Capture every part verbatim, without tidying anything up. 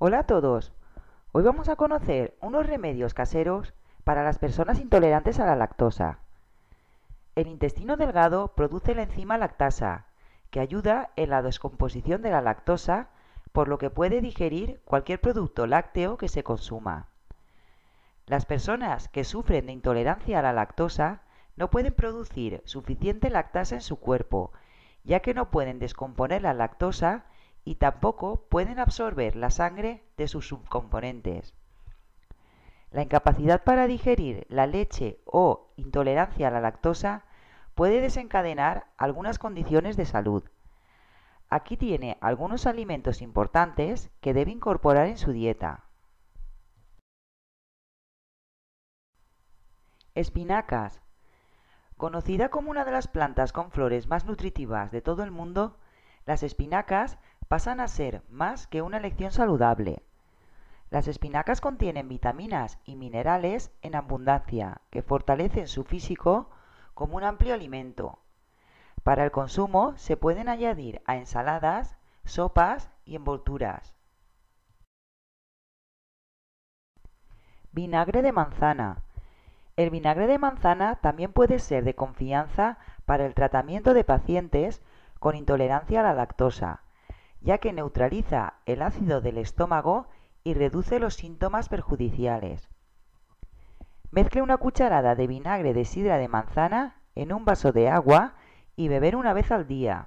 Hola a todos. Hoy vamos a conocer unos remedios caseros para las personas intolerantes a la lactosa. El intestino delgado produce la enzima lactasa, que ayuda en la descomposición de la lactosa, por lo que puede digerir cualquier producto lácteo que se consuma. Las personas que sufren de intolerancia a la lactosa no pueden producir suficiente lactasa en su cuerpo, ya que no pueden descomponer la lactosa y tampoco pueden absorber la sangre de sus subcomponentes. La incapacidad para digerir la leche o intolerancia a la lactosa puede desencadenar algunas condiciones de salud. Aquí tiene algunos alimentos importantes que debe incorporar en su dieta. Espinacas. Conocida como una de las plantas con flores más nutritivas de todo el mundo, las espinacas pasan a ser más que una elección saludable. Las espinacas contienen vitaminas y minerales en abundancia que fortalecen su físico como un amplio alimento. Para el consumo se pueden añadir a ensaladas, sopas y envolturas. Vinagre de manzana. El vinagre de manzana también puede ser de confianza para el tratamiento de pacientes con intolerancia a la lactosa, ya que neutraliza el ácido del estómago y reduce los síntomas perjudiciales. Mezcle una cucharada de vinagre de sidra de manzana en un vaso de agua y beber una vez al día.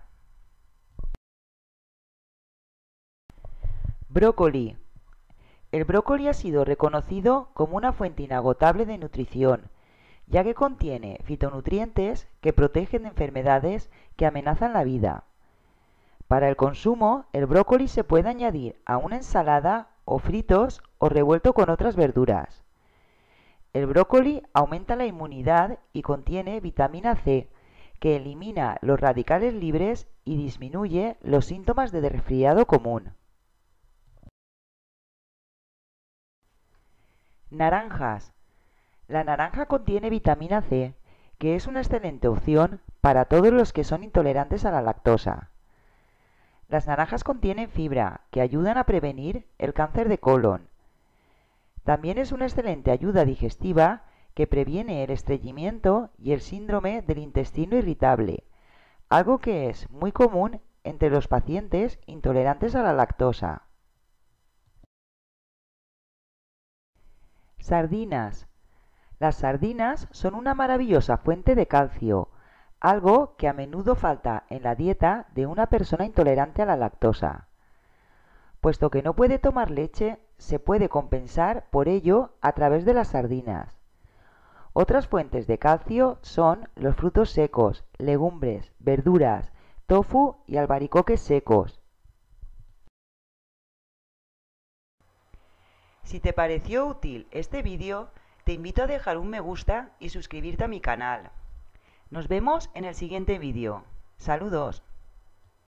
Brócoli. El brócoli ha sido reconocido como una fuente inagotable de nutrición, ya que contiene fitonutrientes que protegen de enfermedades que amenazan la vida. Para el consumo, el brócoli se puede añadir a una ensalada o fritos o revuelto con otras verduras. El brócoli aumenta la inmunidad y contiene vitamina C, que elimina los radicales libres y disminuye los síntomas de resfriado común. Naranjas. La naranja contiene vitamina C, que es una excelente opción para todos los que son intolerantes a la lactosa. Las naranjas contienen fibra, que ayudan a prevenir el cáncer de colon. También es una excelente ayuda digestiva que previene el estreñimiento y el síndrome del intestino irritable, algo que es muy común entre los pacientes intolerantes a la lactosa. Sardinas. Las sardinas son una maravillosa fuente de calcio, algo que a menudo falta en la dieta de una persona intolerante a la lactosa. Puesto que no puede tomar leche, se puede compensar por ello a través de las sardinas. Otras fuentes de calcio son los frutos secos, legumbres, verduras, tofu y albaricoques secos. Si te pareció útil este vídeo, te invito a dejar un me gusta y suscribirte a mi canal. Nos vemos en el siguiente vídeo. Saludos.